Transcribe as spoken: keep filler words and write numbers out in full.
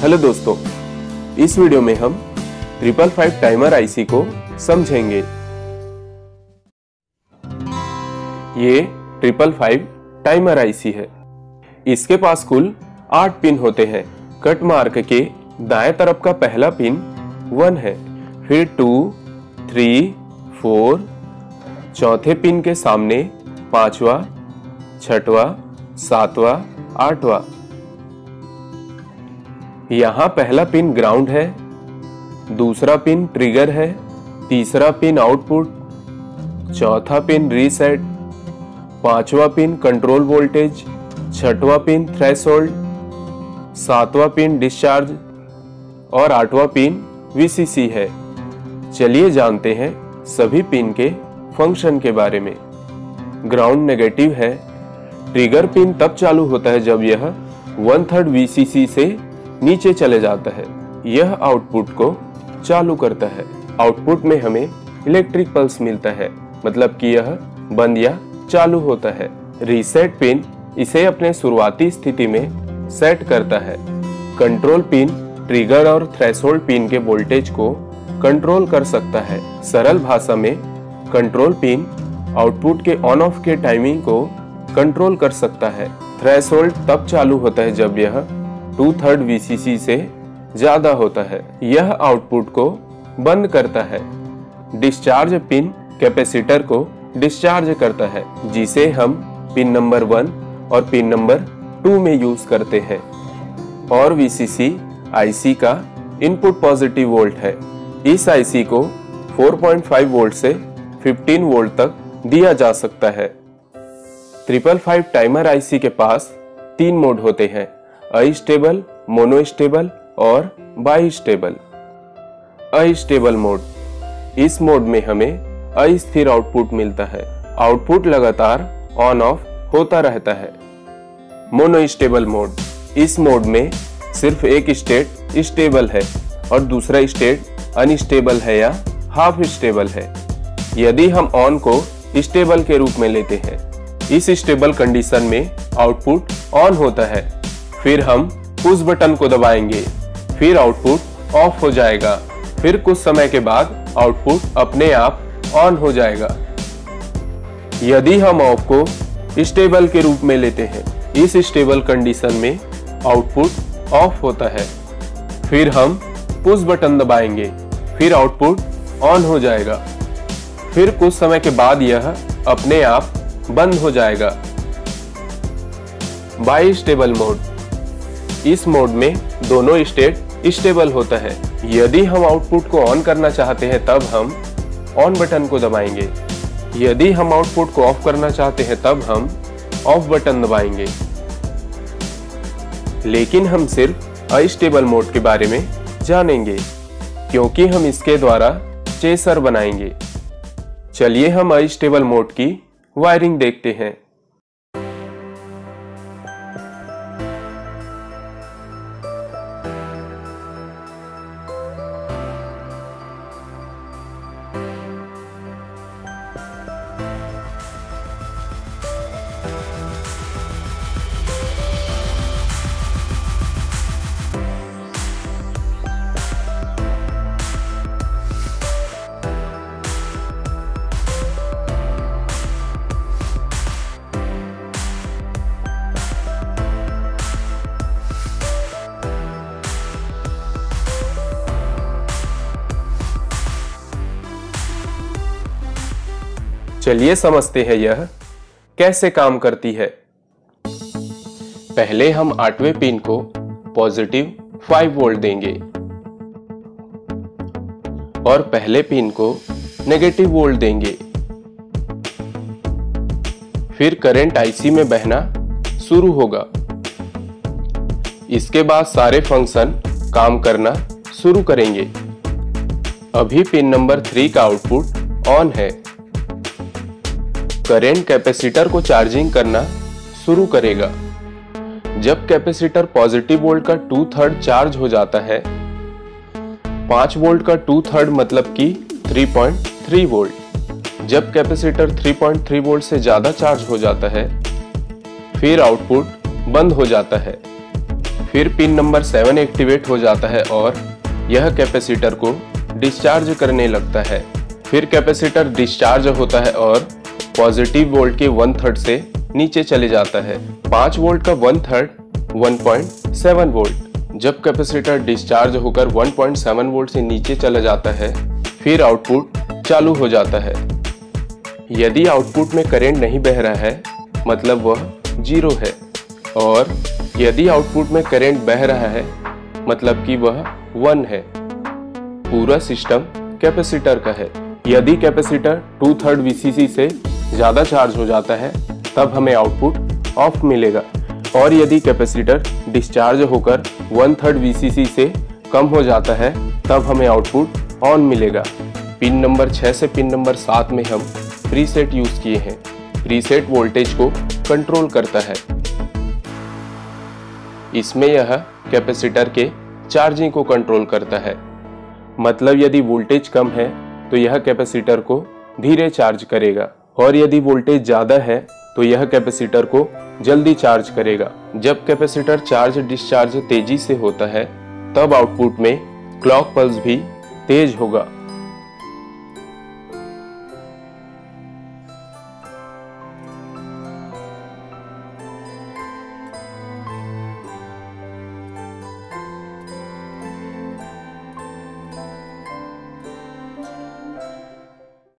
Hello दोस्तों, इस video में हम ट्रिपल फाइव टाइमर आईसी को समझेंगे। ये ट्रिपल फाइव टाइमर आईसी है। इसके पास कुल आठ पिन होते हैं। कट मार्क के दाएं तरफ का पहला पिन वन है, फिर टू, थ्री, फोर, चौथे पिन के सामने पांचवा, छठवा, सातवां, आठवां। यहाँ पहला पिन ग्राउंड है, दूसरा पिन ट्रिगर है, तीसरा पिन आउटपुट, चौथा पिन रीसेट, पांचवा पिन कंट्रोल वोल्टेज, छठवां पिन थ्रेशोल्ड, सातवां पिन डिस्चार्ज और आठवां पिन वीसीसी है। चलिए जानते हैं सभी पिन के फंक्शन के बारे में। ग्राउंड नेगेटिव है। ट्रिगर पिन तब चालू होता है जब यह वन थर्ड वीसीसी से नीचे चले जाता है। यह आउटपुट को चालू करता है। आउटपुट में हमें इलेक्ट्रिक पल्स मिलता है, मतलब कि यह बंद या चालू होता है। रीसेट पिन इसे अपने शुरुआती स्थिति में सेट करता है। कंट्रोल पिन ट्रिगर और थ्रेशोल्ड पिन के वोल्टेज को कंट्रोल कर सकता है। सरल भाषा में कंट्रोल पिन आउटपुट के ऑन ऑफ के टाइमिंग को कंट्रोल कर सकता है। थ्रेशोल्ड तब चालू होता है जब यह टू थर्ड वीसीसी से ज्यादा होता है। यह आउटपुट को बंद करता है। डिस्चार्ज पिन कैपेसिटर को डिस्चार्ज करता है, जिसे हम पिन नंबर वन और पिन नंबर टू में यूज करते हैं। और वीसीसी आईसी का इनपुट पॉजिटिव वोल्ट है। इस आईसी को फोर पॉइंट फाइव वोल्ट से फिफ्टीन वोल्ट तक दिया जा सकता है। ट्रिपल फाइव टाइमर आईसी के पास तीन मोड होते हैं, अस्टेबल, मोनोस्टेबल और बाइस्टेबल। अस्टेबल मोड, इस मोड में हमें अस्थिर आउटपुट मिलता है। आउटपुट लगातार ऑन ऑफ होता रहता है। मोनोस्टेबल मोड, इस मोड में सिर्फ एक स्टेट स्टेबल है और दूसरा स्टेट अनस्टेबल है या हाफ स्टेबल है। यदि हम ऑन को स्टेबल के रूप में लेते हैं, इस स्टेबल कंडीशन में आउटपुट ऑन होता है। फिर हम पुश बटन को दबाएंगे, फिर आउटपुट ऑफ हो जाएगा। फिर कुछ समय के बाद आउटपुट अपने आप ऑन हो जाएगा। यदि हम ऑफ को स्टेबल के रूप में लेते हैं, इस स्टेबल कंडीशन में आउटपुट ऑफ होता है। फिर हम पुश बटन दबाएंगे, फिर आउटपुट ऑन हो जाएगा। फिर कुछ समय के बाद यह अपने आप बंद हो जाएगा। बाइस्टेबल मोड, इस मोड में दोनों स्टेट स्टेबल होता है। यदि हम आउटपुट को ऑन करना चाहते हैं तब हम ऑन बटन को दबाएंगे। यदि हम आउटपुट को ऑफ करना चाहते हैं तब हम ऑफ बटन दबाएंगे। लेकिन हम सिर्फ अस्टेबल मोड के बारे में जानेंगे, क्योंकि हम इसके द्वारा चेसर बनाएंगे। चलिए हम अस्टेबल मोड की वायरिंग देखते हैं। चलिए समझते हैं यह कैसे काम करती है। पहले हम आठवें पिन को पॉजिटिव फाइव वोल्ट देंगे और पहले पिन को नेगेटिव वोल्ट देंगे। फिर करंट आईसी में बहना शुरू होगा। इसके बाद सारे फंक्शन काम करना शुरू करेंगे। अभी पिन नंबर थ्री का आउटपुट ऑन है। करंट कैपेसिटर को चार्जिंग करना शुरू करेगा। जब कैपेसिटर पॉजिटिव वोल्ट का टू थर्ड चार्ज हो जाता है, पांच वोल्ट का टू थर्ड मतलब कि थ्री पॉइंट थ्री वोल्ट। जब capacitor three point three volt से ज्यादा चार्ज हो जाता है, फिर आउटपुट बंद हो जाता है। फिर पिन नंबर सेवन एक्टिवेट हो जाता है और यह कैपेसिटर को डिस्चार्ज करने लगता है। फिर कैपेसिटर डिस्चार्ज होता है और पॉजिटिव वोल्ट के वन थर्ड से नीचे चले जाता है। पाँच वोल्ट का one third one point seven volt. जब कैपेसिटर डिस्चार्ज होकर वन पॉइंट सेवन वोल्ट से नीचे चला जाता है फिर आउटपुट चालू हो जाता है। यदि आउटपुट में करंट नहीं बह रहा है मतलब वह जीरो है, और यदि आउटपुट में करंट बह रहा है मतलब कि वह वन है। पूरा सिस्टम कैपेसिटर का है। यदि कैपेसिटर टू थर्ड वीसीसी से ज़्यादा चार्ज हो जाता है तब हमें आउटपुट ऑफ मिलेगा, और यदि कैपेसिटर डिस्चार्ज होकर वन थर्ड वीसीसी से कम हो जाता है तब हमें आउटपुट ऑन मिलेगा। पिन नंबर छः से पिन नंबर सात में हम प्रीसेट यूज़ किए हैं। प्रीसेट वोल्टेज को कंट्रोल करता है। इसमें यह कैपेसिटर के चार्जिंग को कंट्रोल करता है। मतलब यदि वोल्टेज कम है तो यह कैपेसिटर को धीरे चार्ज करेगा, और यदि वोल्टेज ज़्यादा है तो यह कैपेसिटर को जल्दी चार्ज करेगा। जब कैपेसिटर चार्ज डिस्चार्ज तेजी से होता है तब आउटपुट में क्लॉक पल्स भी तेज होगा।